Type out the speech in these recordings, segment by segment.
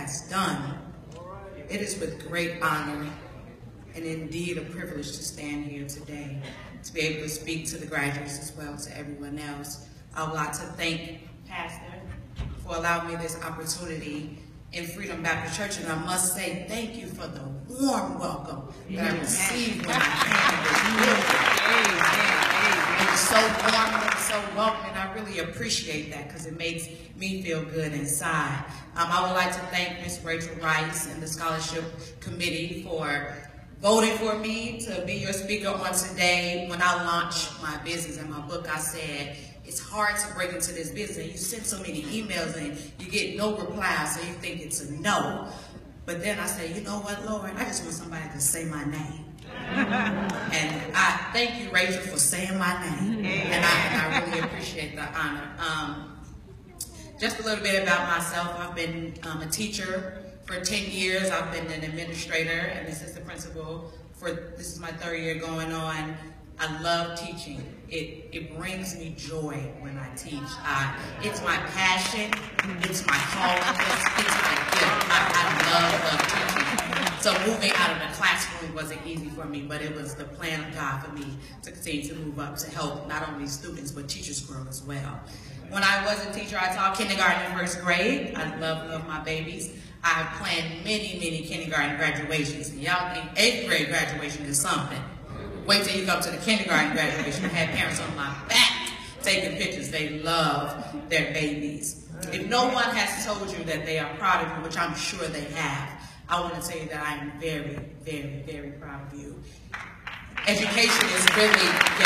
has done. It is with great honor and indeed a privilege to stand here today, to be able to speak to the graduates as well as to everyone else. I would like to thank Pastor for allowing me this opportunity in Freedom Baptist Church, and I must say thank you for the warm welcome that I received when I came to this building. It was so warm and so welcoming. I really appreciate that because it makes me feel good inside. I would like to thank Ms. Rachel Rice and the Scholarship Committee for voting for me to be your speaker on today. When I launched my business and my book, I said, it's hard to break into this business. You send so many emails and you get no reply, so you think it's a no. But then I said, you know what, Lord, I just want somebody to say my name. And I thank you, Rachel, for saying my name. And I really appreciate the honor. Just a little bit about myself. I've been a teacher for 10 years. I've been an administrator and assistant principal for, this is my 3rd year going on. I love teaching. It brings me joy when I teach. It's my passion. It's my calling. It's my gift. I love teaching. So moving out of the classroom wasn't easy for me, but it was the plan of God for me to continue to move up to help not only students, but teachers grow as well. When I was a teacher, I taught kindergarten and 1st grade. I love my babies. I planned many kindergarten graduations. And y'all think 8th grade graduation is something. Wait till you come to the kindergarten graduation. I had parents on my back taking pictures. They love their babies. If no one has told you that they are proud of you, which I'm sure they have, I want to tell you that I am very proud of you. Education is really,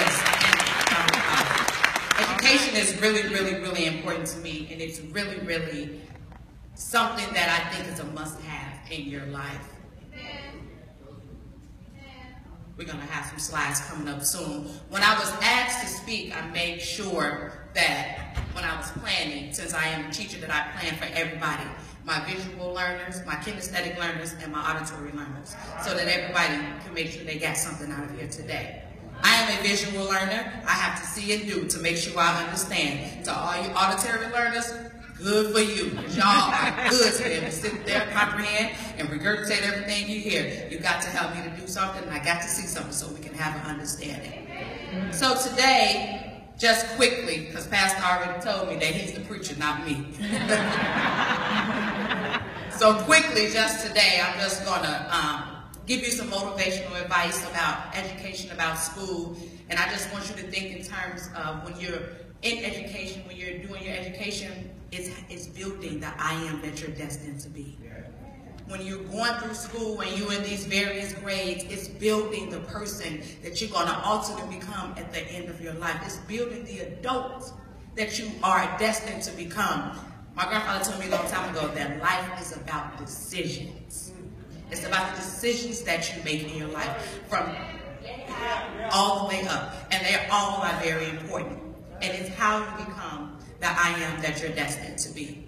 education is really important to me, and it's really something that I think is a must-have in your life. We're going to have some slides coming up soon. When I was asked to speak, I made sure that when I was planning, since I am a teacher, that I plan for everybody, my visual learners, my kinesthetic learners, and my auditory learners, so that everybody can make sure they got something out of here today. I am a visual learner. I have to see and do to make sure I understand. To all you auditory learners, good for you, because y'all are good to them to sit there, comprehend, and regurgitate everything you hear. You got to help me to do something, and I got to see something so we can have an understanding. So today, just quickly, because Pastor already told me that he's the preacher, not me. So quickly, just today, I'm just going to give you some motivational advice about education, about school, and I just want you to think in terms of when you're in education, when you're doing your education, it's building the I am that you're destined to be. When you're going through school and you're in these various grades, it's building the person that you're going to ultimately become at the end of your life. It's building the adult that you are destined to become. My grandfather told me a long time ago that life is about decisions. It's about the decisions that you make in your life from all the way up. And they all are very important. And it's how you become the I am that you're destined to be.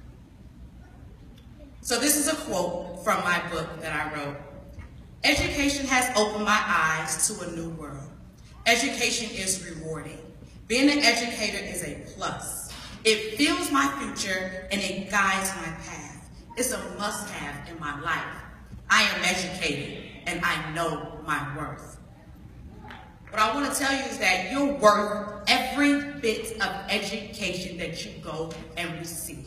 So this is a quote from my book that I wrote. Education has opened my eyes to a new world. Education is rewarding. Being an educator is a plus. It fuels my future and it guides my path. It's a must-have in my life. I am educated and I know my worth. What I want to tell you is that you're worth every bit of education that you go and receive.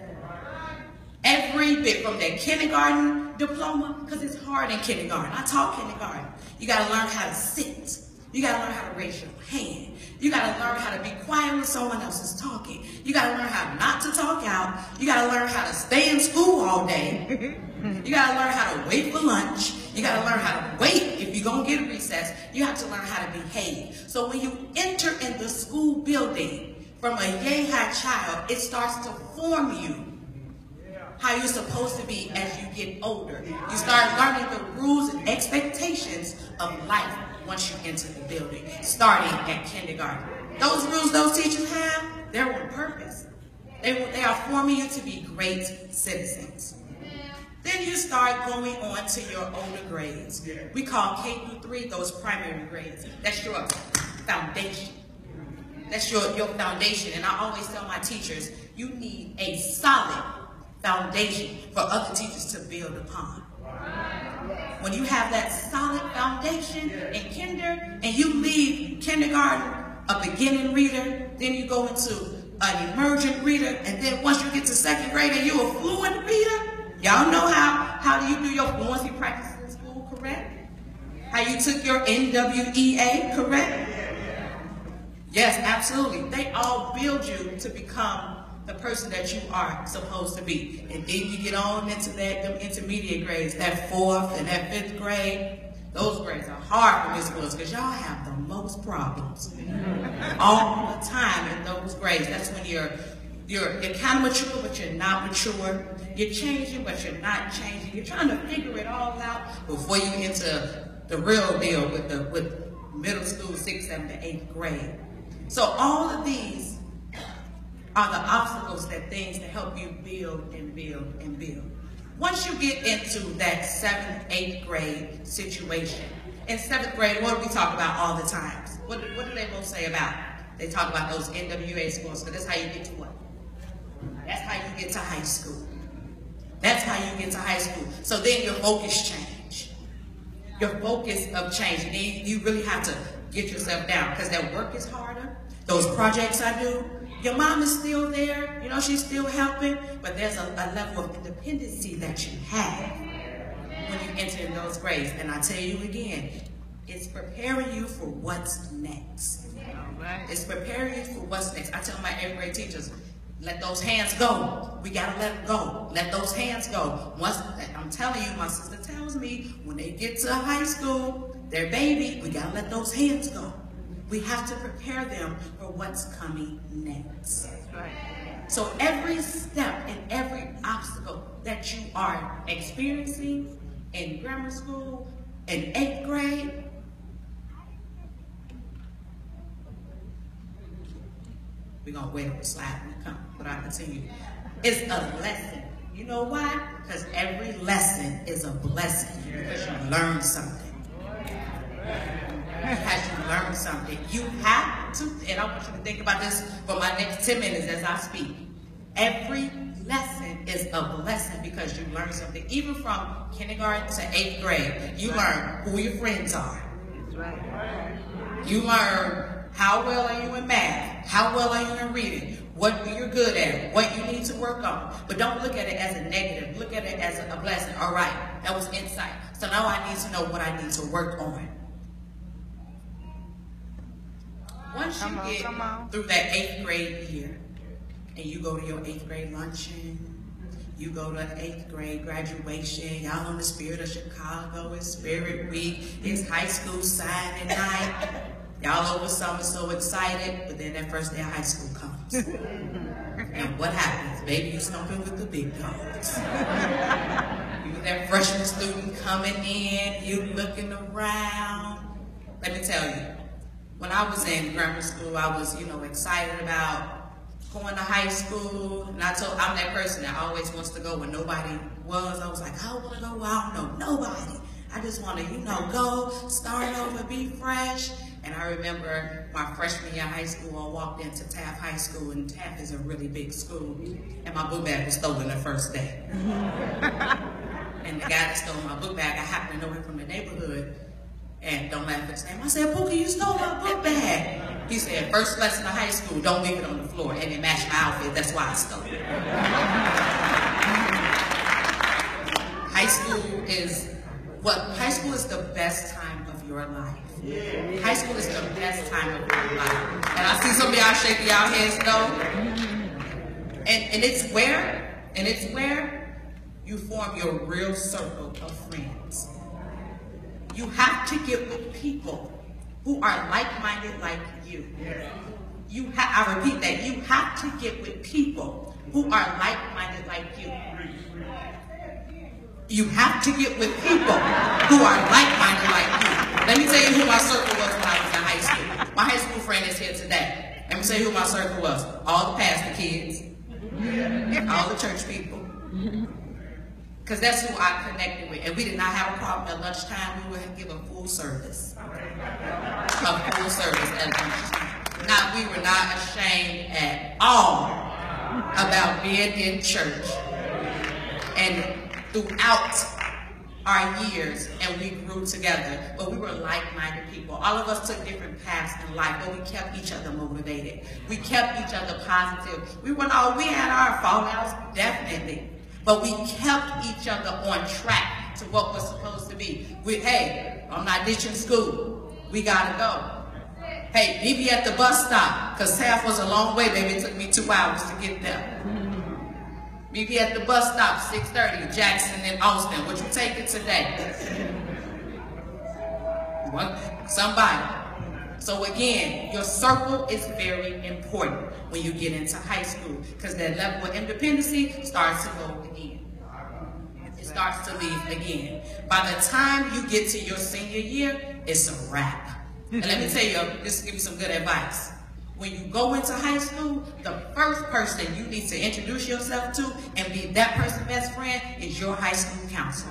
Every bit, from that kindergarten diploma, because it's hard in kindergarten. I taught kindergarten. You got to learn how to sit. You got to learn how to raise your hand. You got to learn how to be quiet when someone else is talking. You got to learn how not to talk out. You got to learn how to stay in school all day. You got to learn how to wait for lunch. You got to learn how to wait if you're going to get a recess. You have to learn how to behave. So when you enter in the school building from a yay-high child, it starts to form you how you're supposed to be as you get older. You start learning the rules and expectations of life once you enter the building, starting at kindergarten. Those rules those teachers have, they're on purpose. They are forming you to be great citizens. Then you start going on to your older grades. We call K-3 those primary grades. That's your foundation. That's your foundation. And I always tell my teachers, you need a solid foundation for other teachers to build upon. When you have that solid foundation in kinder, and you leave kindergarten a beginning reader, then you go into an emergent reader, and then once you get to second grade and you're a fluent reader, y'all know how do you do your fluency practice in school, correct? How you took your NWEA, correct? Yes, absolutely. They all build you to become the person that you are supposed to be. And then you get on into them intermediate grades, that 4th and that 5th grade. Those grades are hard for Miss Wills because y'all have the most problems all the time in those grades. That's when you're kind of mature, but you're not mature. You're changing, but you're not changing. You're trying to figure it all out before you enter the real deal with middle school, 6th, 7th, and 8th grade. So all of these are the obstacles, things that help you build and build and build. Once you get into that 7th, 8th grade situation, in 7th grade, what do we talk about all the time? What do they both say about it? They talk about those NWA scores, because that's how you get to what? That's how you get to high school. That's how you get to high school. So then your focus change. Your focus of change. And then you really have to get yourself down, because that work is harder. Those projects I do, your mom is still there, you know, she's still helping, but there's a level of independency that you have when you enter in those grades. And I tell you again, it's preparing you for what's next. It's preparing you for what's next. I tell my 8th grade teachers, let those hands go. We gotta let them go. Let those hands go. Once, I'm telling you, my sister tells me, when they get to high school, they're baby, we gotta let those hands go. We have to prepare them for what's coming next. That's right. So every step and every obstacle that you are experiencing in grammar school, in 8th grade, we're going to wait on the slide when it comes, but I continue. It's a lesson. You know why? Because every lesson is a blessing, because you learn something. Because you learn something. You have to, and I want you to think about this for my next 10 minutes as I speak. Every lesson is a blessing because you learn something. Even from kindergarten to 8th grade, you learn who your friends are. That's right. You learn how well are you in math, how well are you in reading, what you're good at, what you need to work on. But don't look at it as a negative. Look at it as a blessing. All right, that was insight. So now I need to know what I need to work on. Once you get through that 8th grade year, and you go to your 8th grade luncheon, you go to 8th grade graduation, y'all on the Spirit of Chicago, it's Spirit Week, it's high school signing night, y'all over summer so excited, but then that first day of high school comes. And what happens? Baby, you stomping with the big dogs. You that freshman student coming in, you looking around. Let me tell you, when I was in grammar school, I was, excited about going to high school. And I'm that person that always wants to go where nobody was. I was like, I want to go where I don't know nobody. I just want to, go, start over, be fresh. And I remember my freshman year of high school, I walked into Taft High School, and Taft is a really big school. And my book bag was stolen the first day. And the guy that stole my book bag, I happened to know him from the neighborhood. And don't laugh at his name. I said, Pookie, you stole my book bag. He said, first lesson of high school, don't leave it on the floor. And it matched my outfit. That's why I stole it. High school is the best time of your life. High school is the best time of your life. And I see some of y'all shaking y'all heads no. And it's where you form your real circle of friends. You have to get with people who are like-minded like you. I repeat that. You have to get with people who are like-minded like you. You have to get with people who are like-minded like you. Let me tell you who my circle was when I was in high school. My high school friend is here today. Let me tell you who my circle was. All the pastor kids. All the church people. Because that's who I connected with. And we did not have a problem at lunchtime. We would give a full service. A full service at lunchtime. We were not ashamed at all about being in church. and throughout our years, and we grew together, but we were like-minded people. All of us took different paths in life, but we kept each other motivated. We kept each other positive. We had our fallouts, definitely, but we kept each other on track to what was supposed to be. Hey, I'm not ditching school. We gotta go. Hey, meet me at the bus stop, because Taft was a long way, baby. It took me 2 hours to get there. Meet me at the bus stop, 6:30, Jackson and Austin. Would you take it today? What? Somebody. So again, your circle is very important when you get into high school, because that level of independency starts to go again. It starts to leave again. By the time you get to your senior year, it's a wrap. And let me tell you, this will give you some good advice. When you go into high school, the first person you need to introduce yourself to and be that person's best friend is your high school counselor.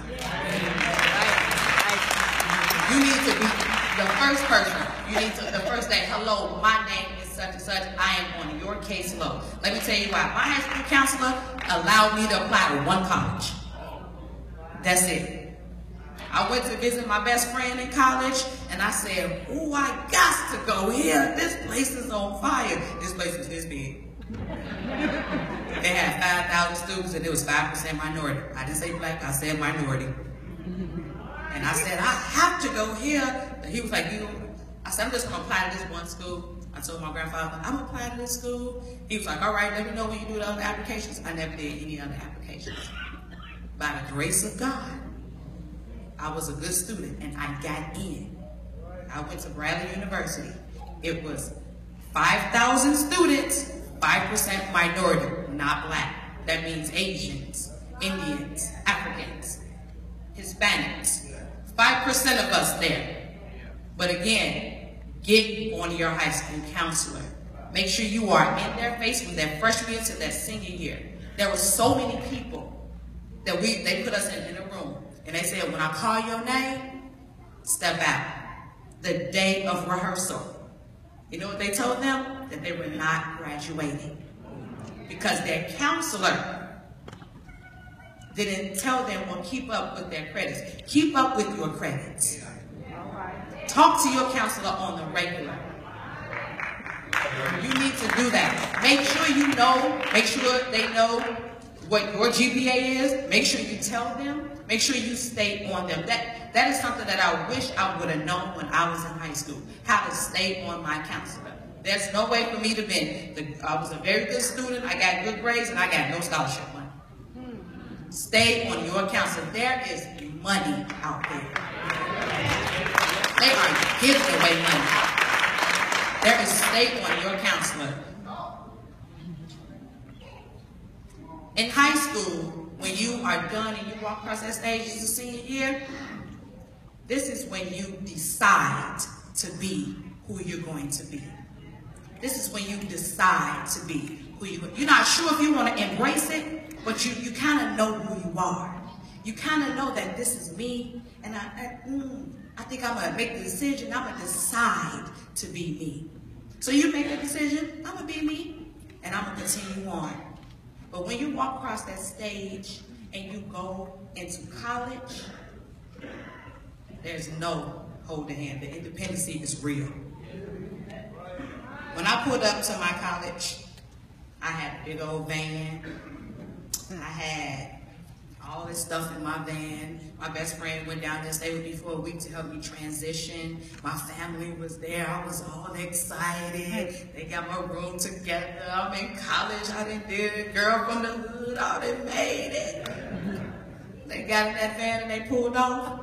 You need to be the first person. You need to, the first day, hello, my name is such and such. I am on your caseload. Let me tell you why. My high school counselor allowed me to apply to one college. That's it. I went to visit my best friend in college, and I said, oh, I got to go here. This place is on fire. This place was this big. They had 5,000 students, and it was 5% minority. I didn't say black, I said minority. And I said, I have to go here. And he was like, I said, I'm just going to apply to this one school. I told my grandfather, I'm going to apply to this school. He was like, all right, let me know when you do the other applications. I never did any other applications. By the grace of God, I was a good student, and I got in. I went to Bradley University. It was 5,000 students, 5% minority, not black. That means Asians, Indians, Africans, Hispanics. 5% of us there. But again, get on your high school counselor. Make sure you are in their face from that freshman year to that senior year. There were so many people that they put us in a room. And they said, when I call your name, step out. The day of rehearsal. You know what they told them? That they were not graduating. Because their counselor didn't tell them or keep up with their credits. Keep up with your credits. Talk to your counselor on the regular. You need to do that. Make sure you know, make sure they know what your GPA is. Make sure you tell them. Make sure you stay on them. That is something that I wish I would have known when I was in high school, how to stay on my counselor. There's no way for me to be. I was a very good student, I got good grades, and I got no scholarship money. Stay on your counselor. There is money out there. They are giving away money. There is stay on your counselor. In high school, when you are done and you walk across that stage as a senior year, this is when you decide to be who you're going to be. This is when you decide to be who you're not sure if you want to embrace it, but you kind of know who you are. You kind of know that this is me, and I think I'm going to make the decision. I'm going to decide to be me. So you make a decision, I'm going to be me, and I'm going to continue on. But when you walk across that stage and you go into college, there's no holding hand. The independency is real. When I pulled up to my college, I had a big old van. I had all this stuff in my van. My best friend went down there and stayed with me for a week to help me transition. My family was there. I was all excited. They got my room together. I'm in college. I done did it. Girl from the hood. I done made it. They got in that van and they pulled off.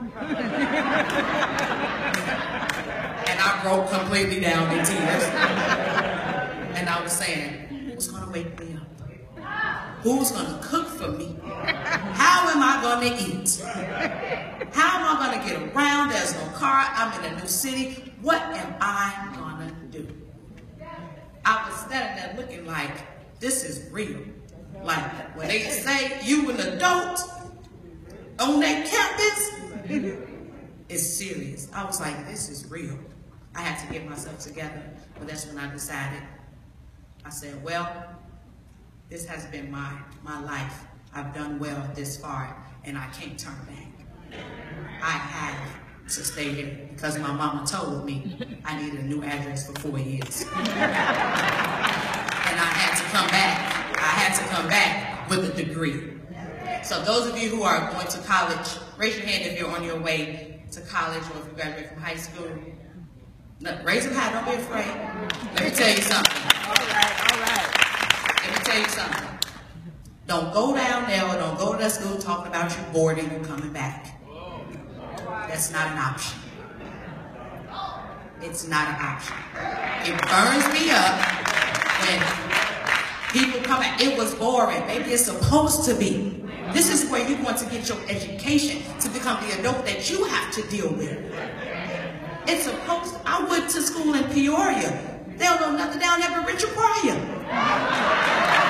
And I broke completely down in tears. And I was saying, who's going to wake me up? Who's going to cook for me? How am I going to eat? How am I going to get around? There's no car. I'm in a new city. What am I going to do? I was standing there looking like, this is real. Like, when they say you an adult on that campus, it's serious. I was like, this is real. I had to get myself together. But that's when I decided. I said, well, this has been my life. I've done well this far, and I can't turn back. I have to stay here because my mama told me I needed a new address for 4 years. And I had to come back. I had to come back with a degree. So those of you who are going to college, raise your hand if you're on your way to college or if you graduate from high school. No, raise them high, don't be afraid. Let me tell you something. All right. Let me tell you something. Don't go down there or don't go to that school talking about you boarding and coming back. That's not an option. It's not an option. It burns me up when people come back. It was boring. Maybe it's supposed to be. This is where you want to get your education to become the adult that you have to deal with. It's supposed to. I went to school in Peoria. They don't know nothing down there but Richard Pryor.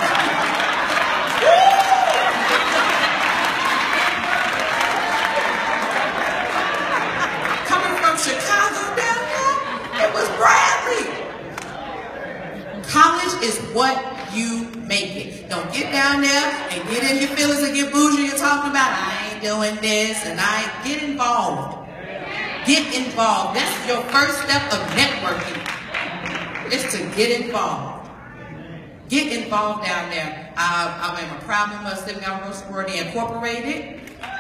Chicago down there, it was Bradley. College is what you make it. Don't get down there and get in your feelings and get bougie and talking about I ain't doing this and get involved. Get involved. That's your first step of networking. Is to get involved. Get involved down there. I am a proud member of Civic Government Sorority Incorporated.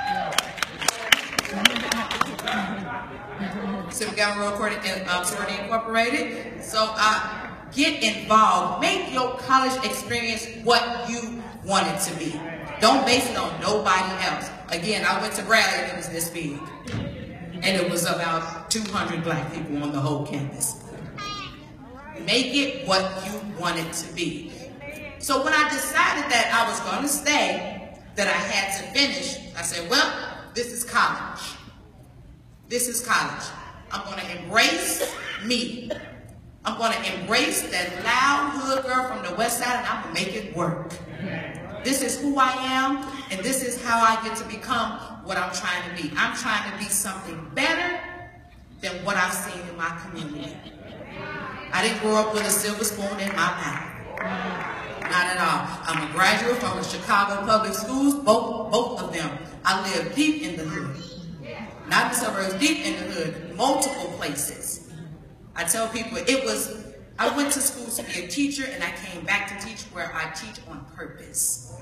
Civic Government Sorority Incorporated. So get involved. Make your college experience what you want it to be. Don't base it on nobody else. Again, I went to Bradley and it was this big. And it was about 200 black people on the whole campus. Make it what you want it to be. So when I decided that I was going to stay, that I had to finish, I said, well, this is college. This is college. I'm going to embrace me. I'm going to embrace that loud hood girl from the west side and I'm going to make it work. This is who I am and this is how I get to become what I'm trying to be. I'm trying to be something better than what I've seen in my community. I didn't grow up with a silver spoon in my mouth. Not at all. I'm a graduate from the Chicago Public Schools, both of them. I live deep in the hood. Not in the suburbs, deep in the hood, multiple places. I tell people I went to school to be a teacher and I came back to teach where I teach on purpose.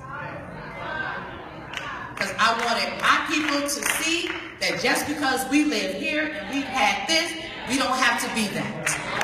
Because I wanted my people to see that just because we live here and we've had this, we don't have to be that.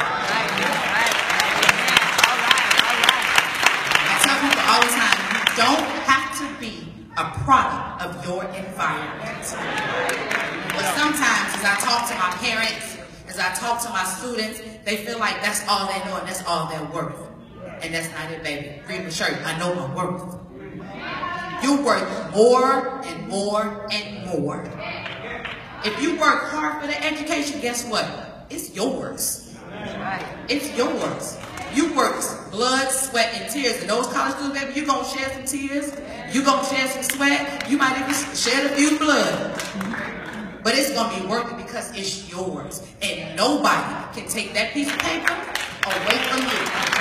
I tell people all the time, you don't have to be a product of your environment. But sometimes as I talk to my parents, as I talk to my students, they feel like that's all they know and that's all they're worth. And that's not it, baby. Read my shirt. I know my worth. You're worth more and more and more. If you work hard for the education, guess what? It's yours. It's yours. You work blood, sweat, and tears. And those college students, baby, you're going to shed some tears. You're going to shed some sweat. You might even shed a few blood. But it's going to be worth it because it's yours. And nobody can take that piece of paper away from you.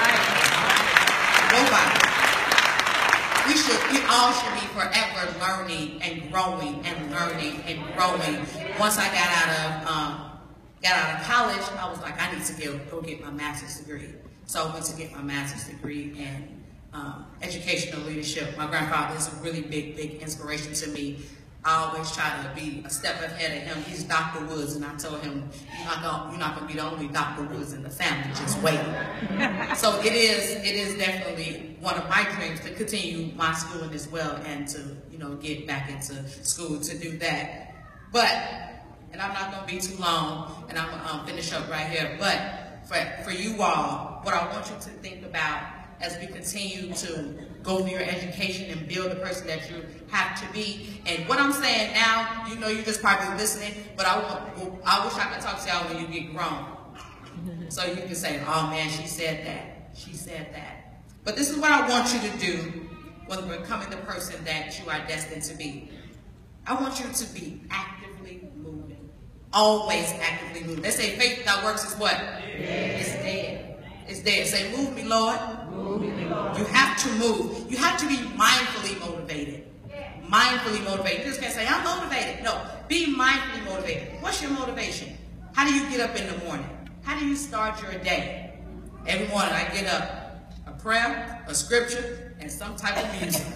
Nobody. We all should be forever learning and growing and learning and growing. Once I got out of college, I was like, I need to go get my master's degree. So I went to get my master's degree in educational leadership. My grandfather is a really big inspiration to me. I always try to be a step ahead of him. He's Dr. Woods, and I told him, you're not going to be the only Dr. Woods in the family. Just wait. So it is definitely one of my dreams to continue my schooling as well and to, get back into school to do that. But, and I'm not going to be too long, and I'm going to finish up right here. But for you all, what I want you to think about as we continue to go through your education and build the person that you have to be. And what I'm saying now, you're just probably listening, but I wish I could talk to y'all when you get grown. So you can say, oh man, she said that. She said that. But this is what I want you to do when becoming the person that you are destined to be. I want you to be actively moving. Always actively moving. They say faith without works is what? It's dead. It's dead. Say, move me, Lord. Move me, Lord. You have to move. You have to be mindfully motivated. mindfully motivated. You just can't say, I'm motivated. No, be mindfully motivated. What's your motivation? How do you get up in the morning? How do you start your day? Every morning I get up, a prayer, a scripture, and some type of music.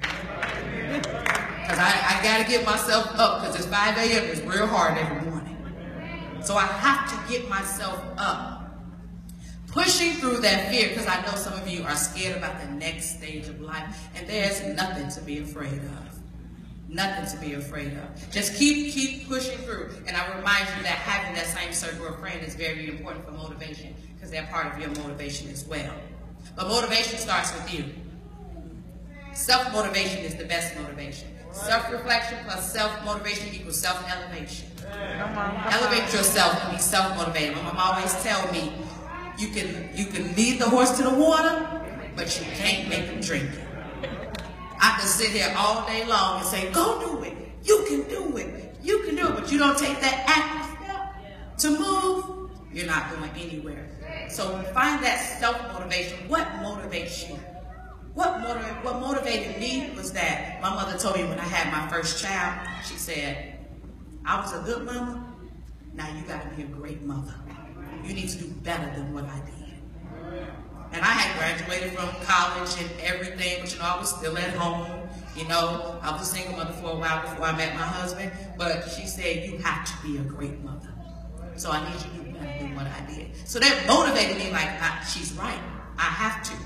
Because I got to get myself up, because it's 5 a.m. It's real hard every morning. So I have to get myself up. Pushing through that fear, because I know some of you are scared about the next stage of life, and there's nothing to be afraid of. Nothing to be afraid of. Just keep pushing through. And I remind you that having that same circle of friends is very important for motivation, because they're part of your motivation as well. But motivation starts with you. Self-motivation is the best motivation. Self-reflection plus self-motivation equals self-elevation. Elevate yourself and be self-motivated. My mom always tell me, you can lead the horse to the water, but you can't make him drink it. I can sit here all day long and say, go do it. You can do it. You can do it. But you don't take that active step to move, you're not going anywhere. So find that self-motivation. What motivates you? What motivated me was that my mother told me when I had my first child, she said, I was a good mama. Now you got to be a great mother. You need to do better than what I did. And I had graduated from college and everything, but I was still at home. I was a single mother for a while before I met my husband. But she said, you have to be a great mother. So I need you to do better than what I did. So that motivated me, like, she's right. I have to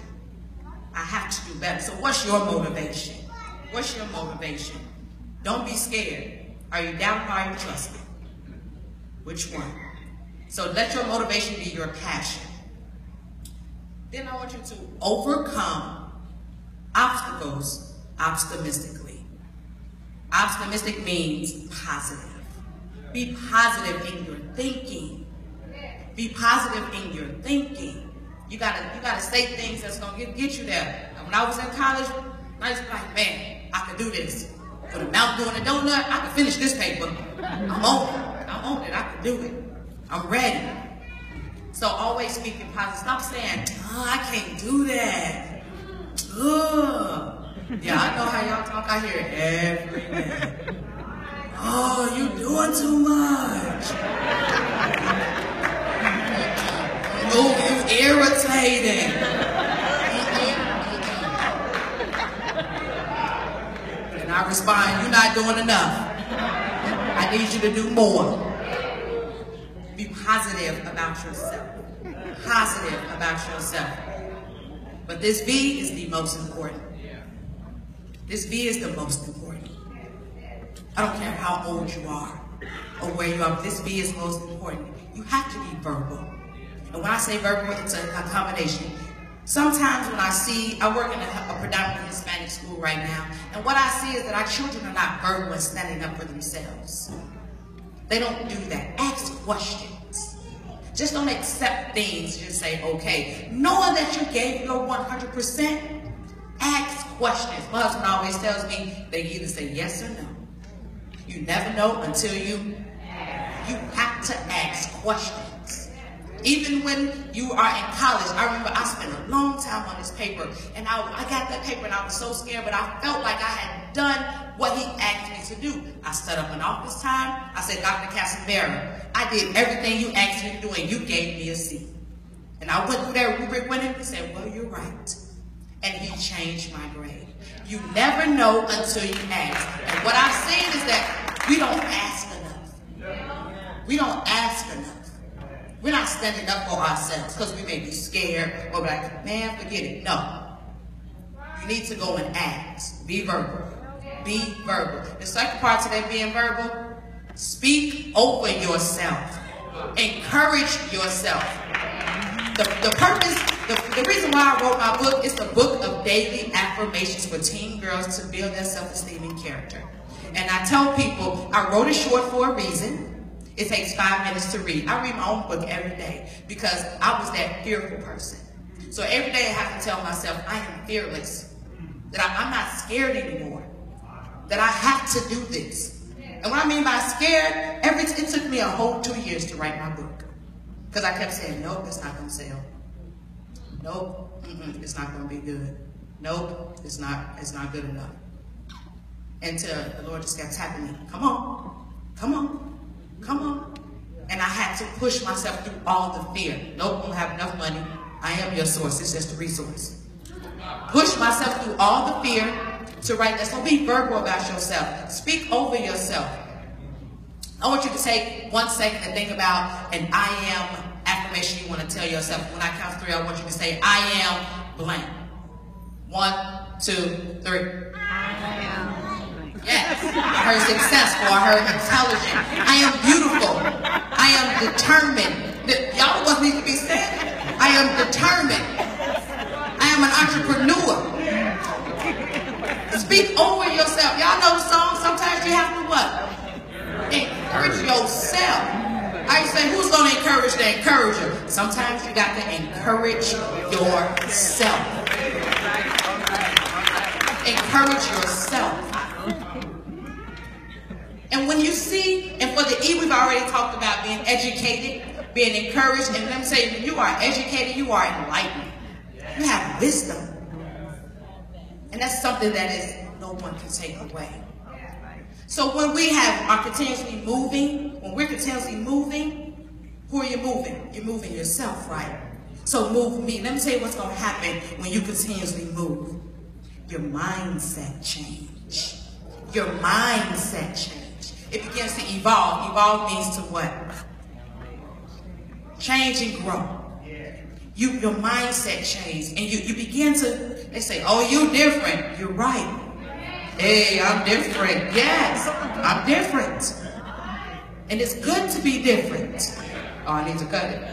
do better. So what's your motivation? What's your motivation? Don't be scared. Are you doubting or are you trusting? Which one? So let your motivation be your passion. Then I want you to overcome obstacles optimistically. Optimistic means positive. Be positive in your thinking. Be positive in your thinking. You gotta say things that's gonna get you there. When I was in college, I was like, man, I can do this. For the mouth doing a donut, I can finish this paper. I'm on it. I can do it. I'm ready. So always speaking positive. Stop saying, oh, I can't do that. Ugh. Yeah, I know how y'all talk. I hear it every day. Oh, you doing too much. Oh, you irritating. And I respond, you're not doing enough. I need you to do more. Be positive about yourself. Positive about yourself. But this V is the most important. This V is the most important. I don't care how old you are or where you are. This V is most important. You have to be verbal. And when I say verbal, it's a combination. Sometimes when I work in a predominantly Hispanic school right now, and what I see is that our children are not verbal and standing up for themselves. They don't do that. Ask questions. Just don't accept things. Just say, okay. Knowing that you gave your 100%, ask questions. My husband always tells me they either say yes or no. You never know until you have to ask questions. Even when you are in college, I remember I spent a long time on this paper, and I got that paper and I was so scared, but I felt like I had done what he asked me to do. I set up an office time. I said, Dr. Casanvera, I did everything you asked me to do, and you gave me a C. And I went through that rubric with him and said, well, you're right. And he changed my grade. You never know until you ask. And what I've seen is that we don't ask enough. We don't ask enough. We're not standing up for ourselves because we may be scared or like, man, forget it. No. You need to go and ask. Be verbal. Be verbal. The second part to that being verbal, speak over yourself. Encourage yourself. The reason why I wrote my book is the book of daily affirmations for teen girls to build their self-esteem and character. And I tell people, I wrote it short for a reason. It takes 5 minutes to read. I read my own book every day because I was that fearful person. So every day I have to tell myself, I am fearless. That I'm not scared anymore. That I have to do this. And what I mean by scared, it took me a whole 2 years to write my book. Because I kept saying, nope, it's not going to sell. Nope, it's not going to be good. Nope, it's not good enough. until the Lord just kept tapping me. Come on, come on, come on. And I had to push myself through all the fear. Nope, I don't have enough money. I am your source. It's just a resource. Push myself through all the fear to write that. So be verbal about yourself. Speak over yourself. I want you to take 1 second and think about an I am affirmation you want to tell yourself. When I count 3, I want you to say, I am blank. 1, 2, 3. I am. Yes. I heard successful. I heard intelligent. I am beautiful. I am determined. Y'all what needs to be said? I am determined. I am an entrepreneur. Speak over yourself. Y'all know the song. Sometimes you have to what? Encourage yourself. I used to say, who's going to encourage the encourager? Sometimes you got to encourage yourself. Encourage yourself. And when you see, and for the E, we've already talked about being educated, being encouraged, and let me say, when you are educated, you are enlightened. You have wisdom. And that's something that is no one can take away. So when we are continuously moving, when we're continuously moving, who are you moving? You're moving yourself, right? So move me. Let me tell you what's going to happen when you continuously move. Your mindset change. Your mindset change. It begins to evolve. Evolve means to what? Change and grow. Your mindset change. And you begin to, they say, oh, you different. You're right. Hey, I'm different. Yes, I'm different. And it's good to be different. Oh, I need to cut it.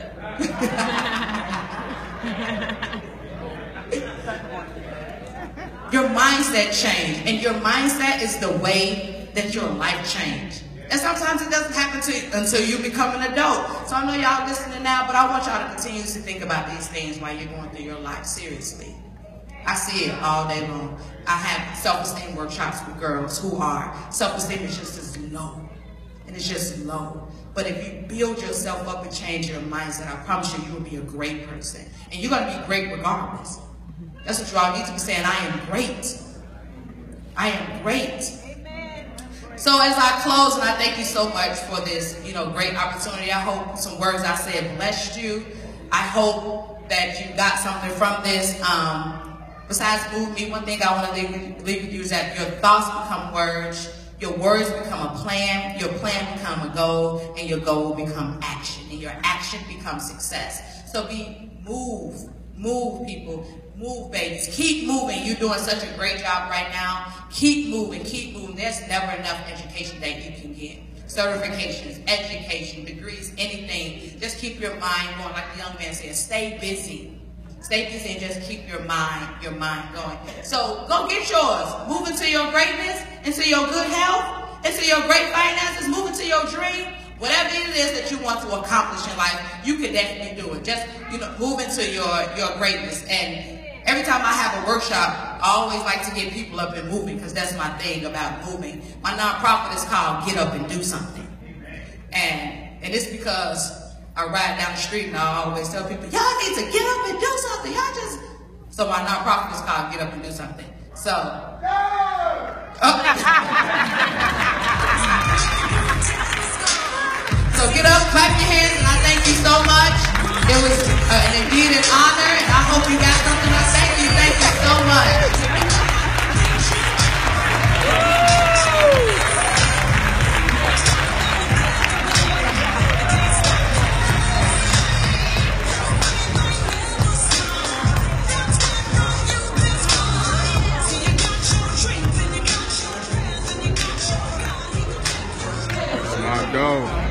Your mindset change. And your mindset is the way that your life changed. And sometimes it doesn't happen to you until you become an adult. So I know y'all listening now, but I want y'all to continue to think about these things while you're going through your life seriously. I see it all day long. I have self-esteem workshops with girls who are, self-esteem is just as low. And it's just low. But if you build yourself up and change your mindset, I promise you, you will be a great person. And you're going to be great regardless. That's what you all need to be saying, I am great. I am great. So as I close, and I thank you so much for this, great opportunity. I hope some words I said blessed you. I hope that you got something from this. Besides M.O.V.E, one thing I want to leave with you is that your thoughts become words, your words become a plan, your plan become a goal, and your goal will become action, and your action becomes success. So move people, move babies, keep moving. You're doing such a great job right now. Keep moving, keep moving. There's never enough education that you can get. Certifications, education, degrees, anything. Just keep your mind going, like the young man said, stay busy. Stay busy and just keep your mind going. So go get yours. Move into your greatness, into your good health, into your great finances, move into your dream. Whatever it is that you want to accomplish in life, you can definitely do it. Just, move into your greatness. And every time I have a workshop, I always like to get people up and moving because that's my thing about moving. My nonprofit is called Get Up and Do Something. And it's because I ride down the street and I always tell people, y'all need to get up and do something. So my nonprofit is called Get Up and Do Something. So, so get up, clap your hands, and I thank you so much. It was indeed an honor, and I hope you got something. Thank you so much. Go.